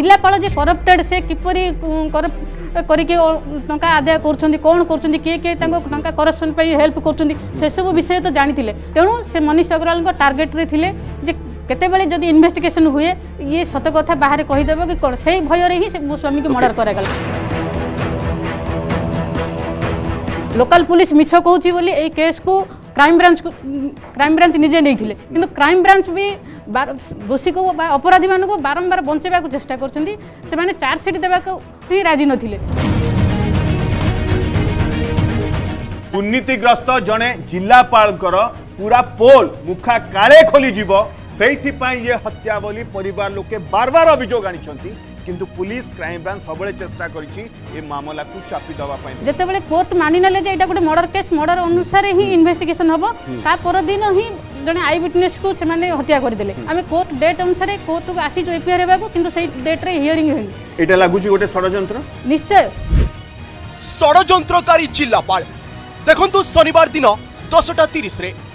जिलापाल जे करप्टेड से किपरि करप्ट करके टंका आदाय कर कौन कर किए किए टंका करप्शन हेल्प कर सब विषय तो जानी तेणु से मनीष अग्रवाल टार्गेट रे थिले जे केतेबेले जदि इन्वेस्टिगेशन हुए ये सत कथा बाहर कहीदेव कि कौन से भयर ही मो स्वामी को मर्डर करागला। लोकल पुलिस मिछ कहूँ बोली ए केस को क्राइम ब्रांच निजे नहीं थिले किंतु क्राइम ब्रांच भी दोषी को अपराधी मान को बारंबार बंचेबा चेष्टा करछंती से माने चार्जसीट देबा भी राजी नथिले। दुर्नीतिग्रस्त जड़े जिलापाल पूरा पोल मुखा काले खोली जीव से ये हत्या बोली परिवार लोके बार बार अभियोग आनी किंतु पुलिस क्राइम ब्रांच सब चेष्टा कर मामला को चापी दवाई जितेबाला कोर्ट मानि ना जे गोटे मर्डर केस मर्डर अनुसार ही इन्वेस्टिगेशन हम ता परदिन ही जड़े आई विटनेस को से हत्या करदे आम कोर्ट डेट अनुसार कोर्ट को आसी एफआईआर होगा किंतु से डेट रे हियरिंग होनी एटा लागुची गोटे षड्यंत्र निश्चय षड्यंत्रकारी जिलापाल देखंतु शनिवार दिन 10:30 रे